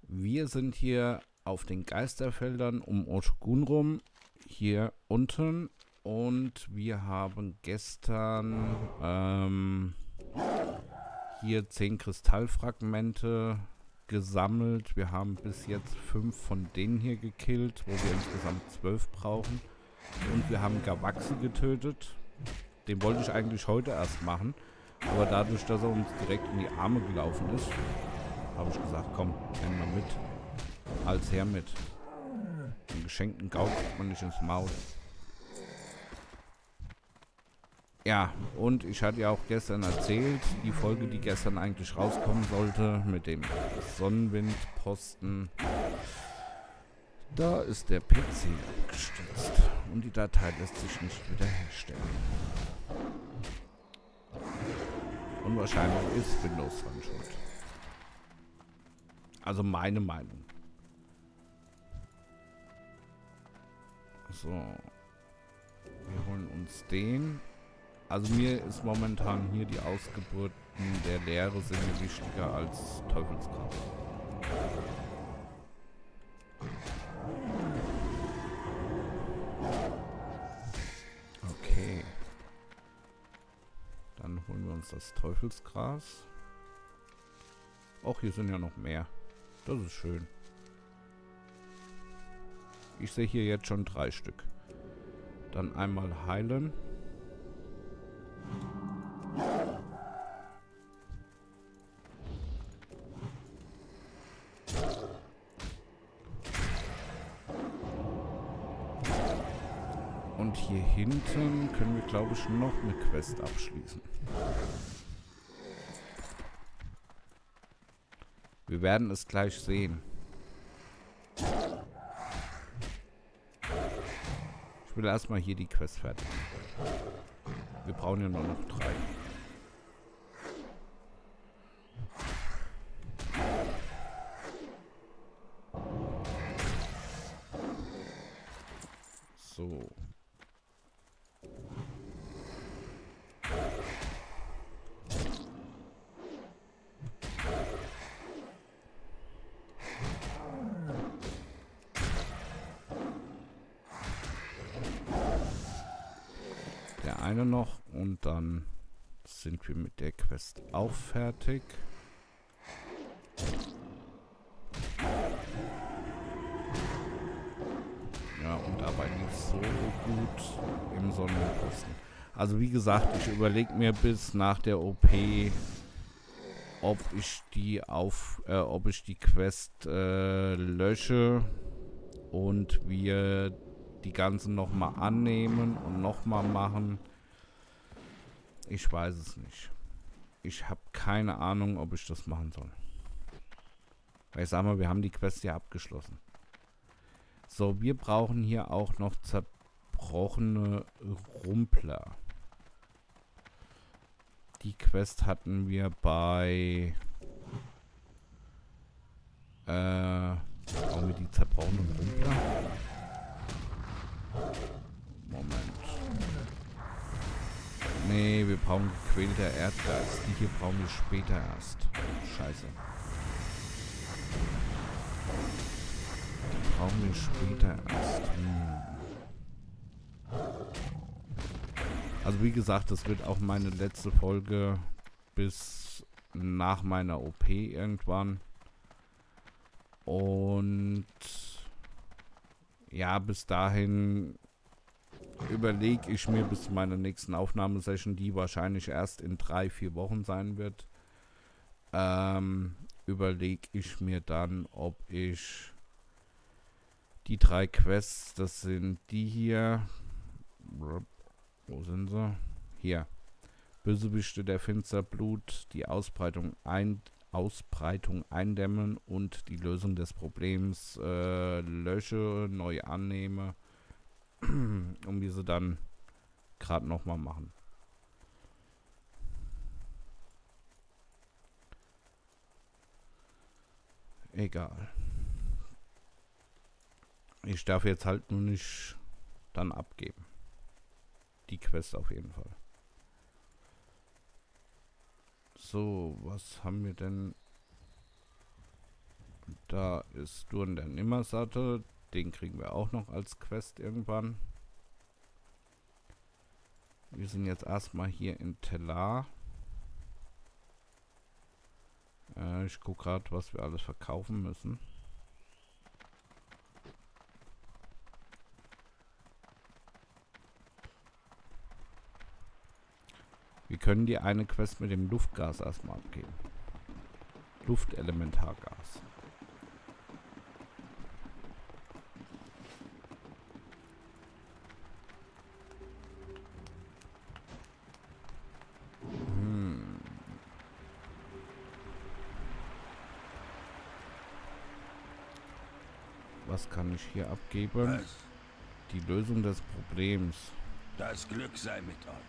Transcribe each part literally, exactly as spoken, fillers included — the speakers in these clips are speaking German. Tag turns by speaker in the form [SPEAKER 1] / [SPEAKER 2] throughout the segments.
[SPEAKER 1] Wir sind hier auf den Geisterfeldern um Oshogun rum, hier unten. Und wir haben gestern ähm, hier zehn Kristallfragmente gesammelt. Wir haben bis jetzt fünf von denen hier gekillt, wo wir insgesamt zwölf brauchen. Und wir haben Gavaxi getötet. Den wollte ich eigentlich heute erst machen. Aber dadurch, dass er uns direkt in die Arme gelaufen ist, habe ich gesagt, komm, nimm mal mit. Als her mit. Den geschenkten Gaul kriegt man nicht ins Maul. Ja, und ich hatte ja auch gestern erzählt, die Folge, die gestern eigentlich rauskommen sollte, mit dem Sonnenwindposten, da ist der P C abgestürzt und die Datei lässt sich nicht wiederherstellen. Und wahrscheinlich ist Windows dran schuld. Also meine Meinung. So. Wir holen uns den. Also mir ist momentan hier die Ausgeburten der Lehre sind mir wichtiger als Teufelskraft. Okay. Dann holen wir uns das Teufelsgras. Och, hier sind ja noch mehr. Das ist schön. Ich sehe hier jetzt schon drei Stück. Dann einmal heilen. Und hier hinten können wir, glaube ich, noch eine Quest abschließen. Wir werden es gleich sehen. Ich will erstmal hier die Quest fertig machen. Wir brauchen ja nur noch drei. So. Der eine noch und dann sind wir mit der Quest auch fertig. Ja, und dabei nicht so gut im Sonnenposten. Also wie gesagt, ich überlege mir bis nach der O P, ob ich die auf, äh, ob ich die Quest äh, lösche und wir die ganzen nochmal annehmen und nochmal machen. Ich weiß es nicht. Ich habe keine Ahnung, ob ich das machen soll. Weil ich sag mal, wir haben die Quest ja abgeschlossen. So, wir brauchen hier auch noch zerbrochene Rumpler. Die Quest hatten wir bei... Äh... Brauchen wir die zerbrochenen Rumpler? Moment. Nee, wir brauchen gequälter Erdgeist. Die hier brauchen wir später erst. Scheiße. Die brauchen wir später erst. Hm. Also wie gesagt, das wird auch meine letzte Folge bis nach meiner O P irgendwann. Und ja, bis dahin überlege ich mir bis zu meiner nächsten Aufnahmesession, die wahrscheinlich erst in drei, vier Wochen sein wird, ähm, überlege ich mir dann, ob ich die drei Quests, das sind die hier, wo sind sie? Hier. Bösewichte der Finsterblut, die Ausbreitung ein Ausbreitung eindämmen und die Lösung des Problems äh, lösche, neu annehme, um diese dann gerade nochmal machen. Egal. Ich darf jetzt halt nur nicht dann abgeben. Die Quest auf jeden Fall. So, was haben wir denn Da ist Durn der Nimmersatte. Den kriegen wir auch noch als Quest irgendwann. Wir sind jetzt erstmal hier in Tellar. Äh, ich gucke gerade, was wir alles verkaufen müssen. Wir können die eine Quest mit dem Luftgas erstmal abgeben. Luftelementargas. Hm. Was kann ich hier abgeben?
[SPEAKER 2] Was?
[SPEAKER 1] Die Lösung des Problems.
[SPEAKER 2] Das Glück sei mit euch.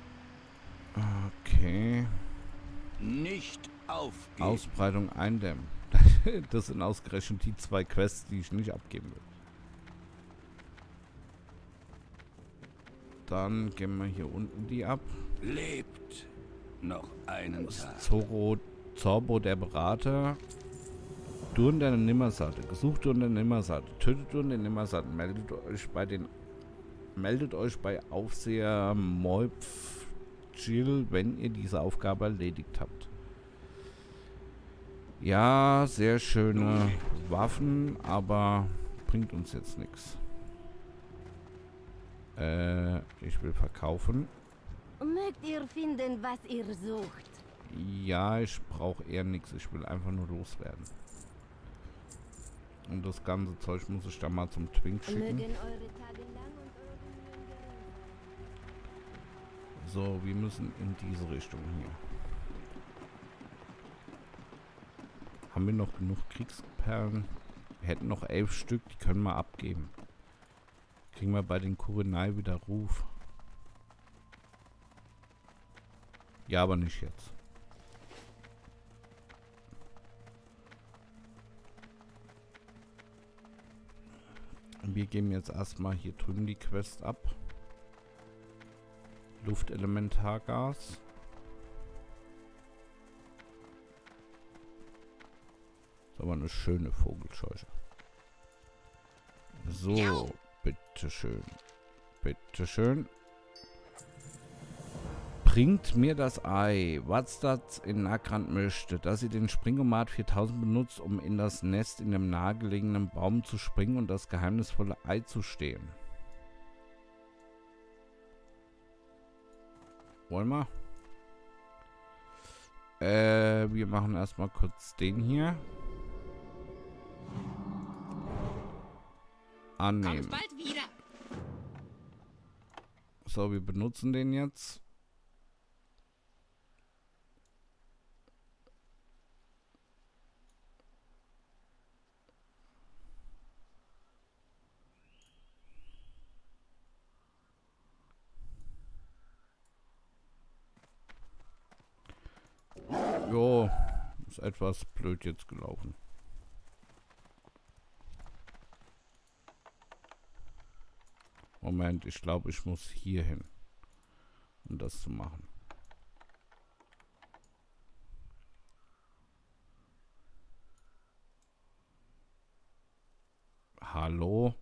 [SPEAKER 1] Okay.
[SPEAKER 2] Nicht aufgeben.
[SPEAKER 1] Ausbreitung eindämmen. Das sind ausgerechnet die zwei Quests, die ich nicht abgeben will. Dann gehen wir hier unten die ab.
[SPEAKER 2] Lebt noch einen Tag.
[SPEAKER 1] Zoro, Zorbo der Berater. Durn der Nimmersatte. Gesucht Durn der Nimmersatte. Tötet Durn den Nimmersatte. Meldet euch bei den meldet euch bei Aufseher Moipf Jill, wenn ihr diese Aufgabe erledigt habt. Ja, sehr schöne Waffen, aber bringt uns jetzt nichts. Äh, ich will verkaufen.
[SPEAKER 3] Mögt ihr finden, was ihr sucht?
[SPEAKER 1] Ja, ich brauche eher nichts. Ich will einfach nur loswerden. Und das ganze Zeug muss ich dann mal zum Twink schicken.
[SPEAKER 3] Mögen eure Tage lang und eure Mühen gering.
[SPEAKER 1] So, wir müssen in diese Richtung hier. Haben wir noch genug Kriegsperlen? Wir hätten noch elf Stück, die können wir abgeben. Kriegen wir bei den Kurenai wieder Ruf. Ja, aber nicht jetzt. Wir geben jetzt erstmal hier drüben die Quest ab. Luftelementargas. Ist aber eine schöne Vogelscheuche. So, bitteschön. Bitteschön. Bringt mir das Ei. Was das in Nagrand möchte, dass sie den Springomat viertausend benutzt, um in das Nest in dem nahegelegenen Baum zu springen und das geheimnisvolle Ei zu stehlen. Wollen wir? Äh, wir machen erstmal kurz den hier. Annehmen.
[SPEAKER 4] Kommt bald wieder.
[SPEAKER 1] So, wir benutzen den jetzt. Jo, ist etwas blöd jetzt gelaufen. Moment, ich glaube, ich muss hier hin, um das zu machen. Hallo?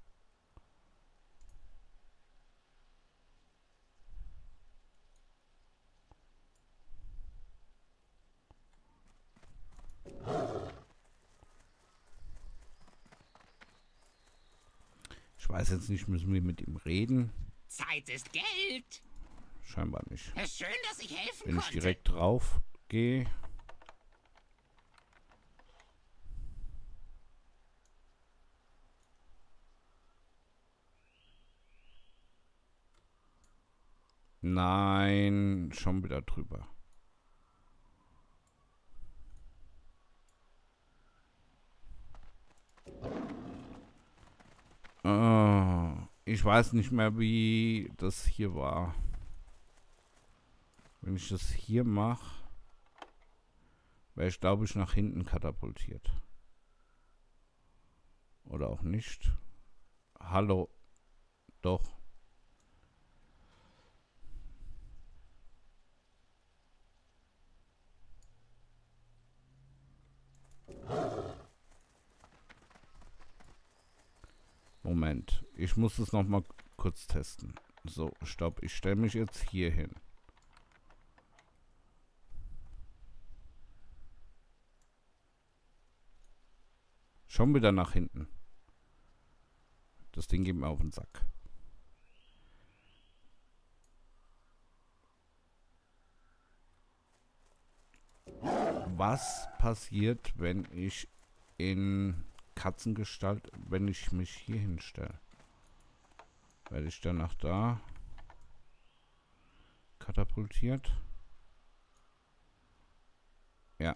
[SPEAKER 1] Ich weiß jetzt nicht, müssen wir mit ihm reden?
[SPEAKER 4] Zeit ist Geld.
[SPEAKER 1] Scheinbar nicht.
[SPEAKER 4] Es ist schön, dass ich helfen
[SPEAKER 1] Wenn ich
[SPEAKER 4] konnte.
[SPEAKER 1] direkt drauf gehe. Nein, schon wieder drüber. Oh, ich weiß nicht mehr, wie das hier war. Wenn ich das hier mache, wäre ich, glaube ich, nach hinten katapultiert. Oder auch nicht. Hallo. Doch. Moment. Ich muss es noch mal kurz testen. So, stopp. Ich stelle mich jetzt hier hin. Schon wieder nach hinten. Das Ding geht mir auf den Sack. Was passiert, wenn ich in Katzengestalt, wenn ich mich hier hinstelle? Werde ich dann nach da katapultiert? Ja.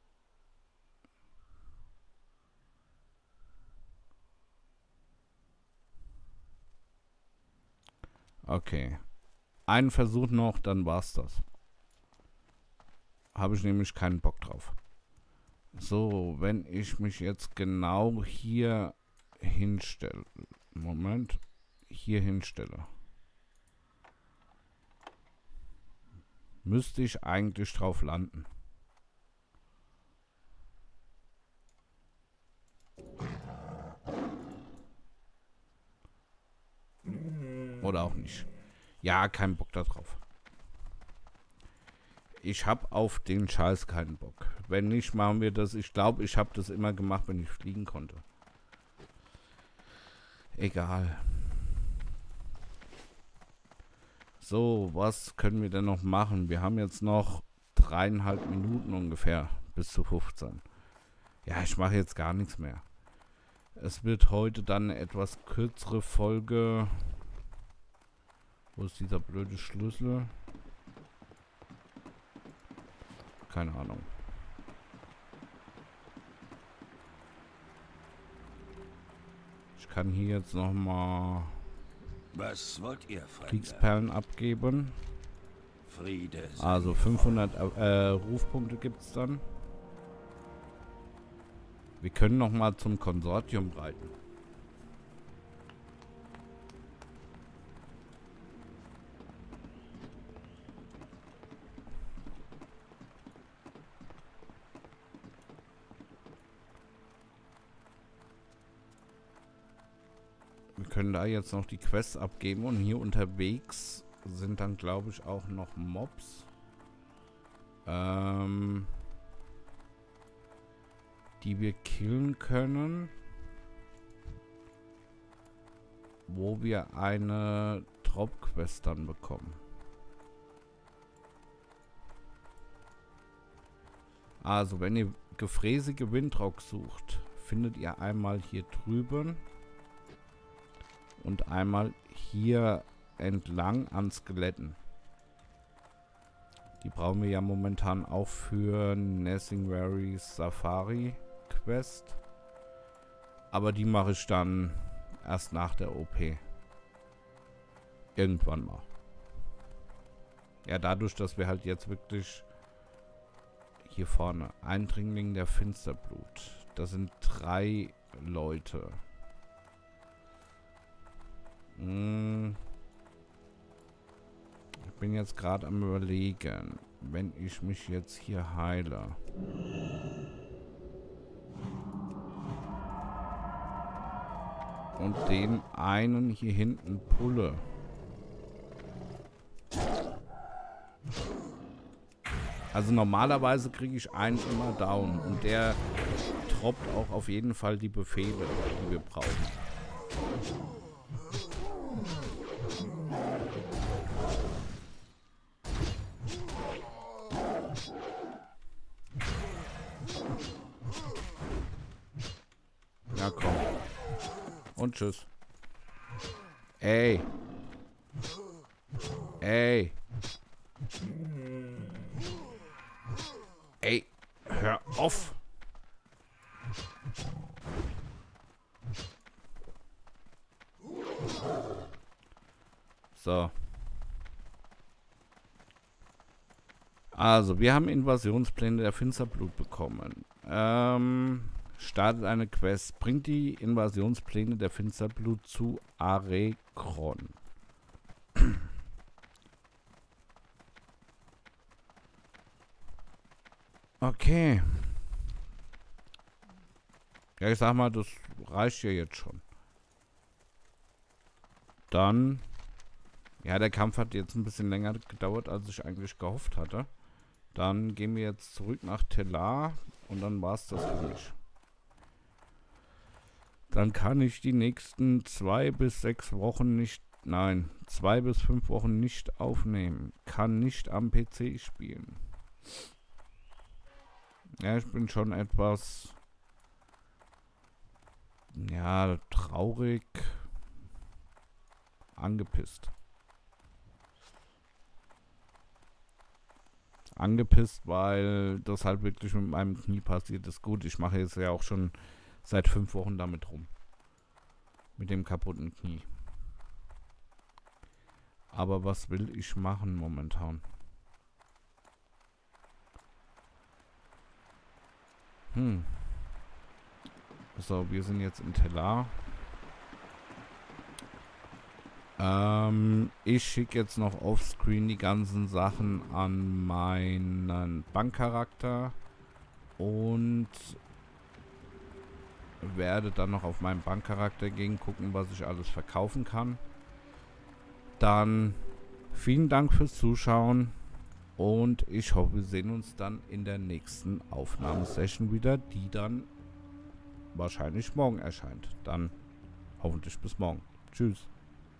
[SPEAKER 1] Okay. Einen Versuch noch, dann war's das. Habe ich nämlich keinen Bock drauf. So, wenn ich mich jetzt genau hier hinstelle. Moment. Hier hinstelle. Müsste ich eigentlich drauf landen. Oder auch nicht. Ja, kein Bock da drauf. Ich habe auf den Scheiß keinen Bock. Wenn nicht, machen wir das. Ich glaube, ich habe das immer gemacht, wenn ich fliegen konnte. Egal. So, was können wir denn noch machen? Wir haben jetzt noch dreieinhalb Minuten ungefähr bis zu fünfzehn. Ja, ich mache jetzt gar nichts mehr. Es wird heute dann eine etwas kürzere Folge. Wo ist dieser blöde Schlüssel? Keine Ahnung. Ich kann hier jetzt noch mal
[SPEAKER 2] Was wollt ihr, Fremder?
[SPEAKER 1] Kriegsperlen abgeben.
[SPEAKER 2] Friede sei
[SPEAKER 1] Also fünfhundert äh, Rufpunkte gibt es dann. Wir können noch mal zum Konsortium reiten. Wir können da jetzt noch die Quests abgeben und hier unterwegs sind dann, glaube ich, auch noch Mobs. Ähm, die wir killen können. Wo wir eine Drop-Quest dann bekommen. Also, wenn ihr gefräßige Windrock sucht, findet ihr einmal hier drüben. Und einmal hier entlang an Skeletten. Die brauchen wir ja momentan auch für Nesingwary Safari Quest. Aber die mache ich dann erst nach der O P. Irgendwann mal. Ja, dadurch, dass wir halt jetzt wirklich hier vorne Eindringling der Finsterblut. Das sind drei Leute. Hm. Ich bin jetzt gerade am Überlegen, wenn ich mich jetzt hier heile. Und den einen hier hinten pulle. Also normalerweise kriege ich einen immer down. Und der droppt auch auf jeden Fall die Befehle, die wir brauchen. Ja, komm. Und tschüss. Ey. Ey. Ey. Hör auf. So. Also, wir haben Invasionspläne der Finsterblut bekommen. Ähm... Startet eine Quest. Bringt die Invasionspläne der Finsterblut zu Arekron. Okay. Ja, ich sag mal, das reicht ja jetzt schon. dann... Ja, der Kampf hat jetzt ein bisschen länger gedauert, als ich eigentlich gehofft hatte. Dann gehen wir jetzt zurück nach Tellar und dann war es das für mich. Dann kann ich die nächsten zwei bis sechs Wochen nicht, nein, zwei bis fünf Wochen nicht aufnehmen. Kann nicht am P C spielen. Ja, ich bin schon etwas, ja, traurig, angepisst. Angepisst, weil das halt wirklich mit meinem Knie passiert ist. Gut, ich mache jetzt ja auch schon seit fünf Wochen damit rum. Mit dem kaputten Knie. Aber was will ich machen momentan? Hm. So, wir sind jetzt in Tellar. Ähm, ich schicke jetzt noch offscreen die ganzen Sachen an meinen Bankcharakter und werde dann noch auf meinen Bankcharakter gehen, gucken, was ich alles verkaufen kann. Dann vielen Dank fürs Zuschauen und ich hoffe, wir sehen uns dann in der nächsten Aufnahmesession wieder, die dann wahrscheinlich morgen erscheint. Dann hoffentlich bis morgen. Tschüss.